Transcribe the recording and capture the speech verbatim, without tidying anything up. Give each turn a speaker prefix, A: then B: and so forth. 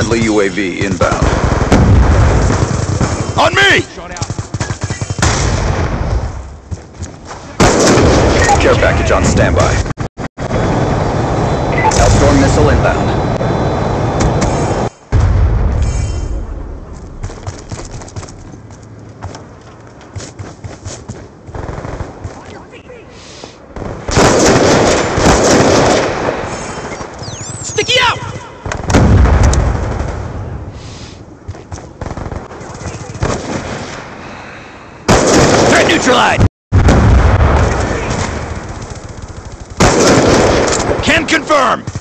A: Friendly U A V inbound. On me! Care package on standby. Hellstorm missile inbound.
B: Sticky out! Threat neutralized! Can confirm!